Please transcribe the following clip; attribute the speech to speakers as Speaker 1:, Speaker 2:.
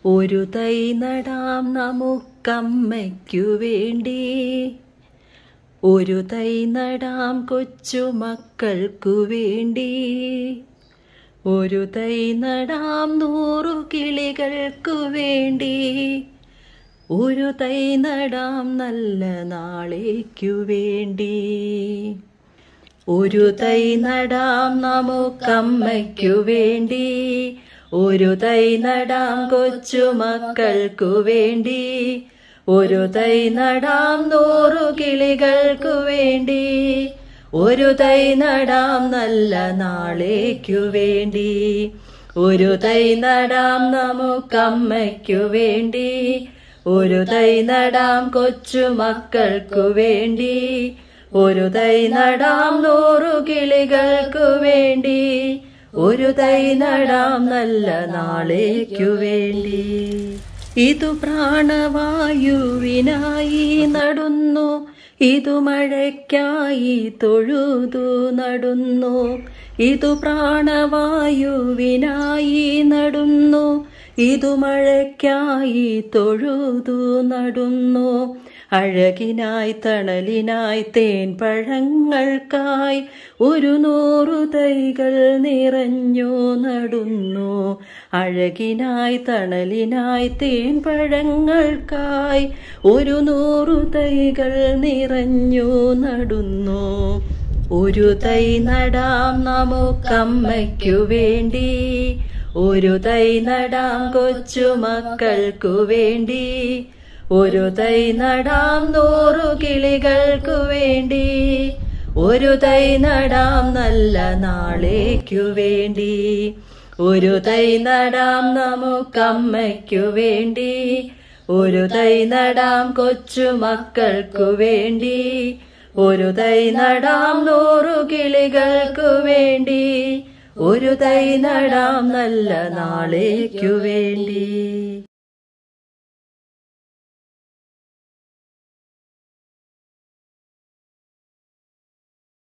Speaker 1: ഒരു തൈ നടാം നമുക്കമ്മയ്ക്കു വേണ്ടി, ഒരു തൈ നടാം കൊച്ചുമക്കൾക്കു വേണ്ടി, ഒരു തൈ നടാം 100 കിളികൾക്കു വേണ്ടി, ഒരു തൈ നടാം നല്ല നാളേക്കു വേണ്ടി. ഒരു തൈ നടാം നമുക്കമ്മയ്ക്കു വേണ്ടി, ഒരു തൈ നടാം കൊച്ചുമക്കൾക്കു വേണ്ടി, ഒരു തൈ നടാം 100 കിളികൾക്കു വേണ്ടി, ഒരു തൈ നടാം നല്ല നാളേക്കു വേണ്ടി. ഒരു തൈ നടാം നമുക്കമ്മയ്ക്കു വേണ്ടി, ഒരു തൈ നടാം കൊച്ചുമക്കൾക്കു വേണ്ടി, ഒരു തൈ നടാം 100 കിളികൾക്കു വേണ്ടി, ഒരു തൈ നടാം നല്ല നാളേക്കു വേണ്ടി. ഇതു പ്രാണവായുവിനായി നടുന്നു, ഇതു മഴയ്ക്കായി തൊഴുതു നടുന്നു. ഇതു പ്രാണവായുവിനായി നടുന്നു, ഇതു മഴയ്ക്കായി തൊഴുതു നടുന്നു. അഴകിനായി തണലിനായി തേൻ പഴങ്ങൾക്കായി 100 തൈകൾ നിറഞ്ഞു നടുന്നു. അഴകിനായി തണലിനായി തേൻ പഴങ്ങൾക്കായി 100 തൈകൾ നിറഞ്ഞു നടുന്നു. ഒരു തൈ നടാം നമുക്കമ്മയ്ക്കു വേണ്ടി, ഒരു തൈ നടാം കൊച്ചുമക്കൾക്കു വേണ്ടി, ഒരു തൈ നടാം 100 കിളികൾക്കു വേണ്ടി, ഒരു തൈ നടാം നല്ല നാളേക്കു വേണ്ടി. ഒരു തൈ നടാം നമുക്കമ്മയ്ക്കു വേണ്ടി, ഒരു തൈ നടാം കൊച്ചുമക്കൾക്കു വേണ്ടി, ഒരു തൈ നടാം 100 കിളികൾക്കു വേണ്ടി, ഒരു തൈ നടാം നല്ല നാളേക്കു വേണ്ടി.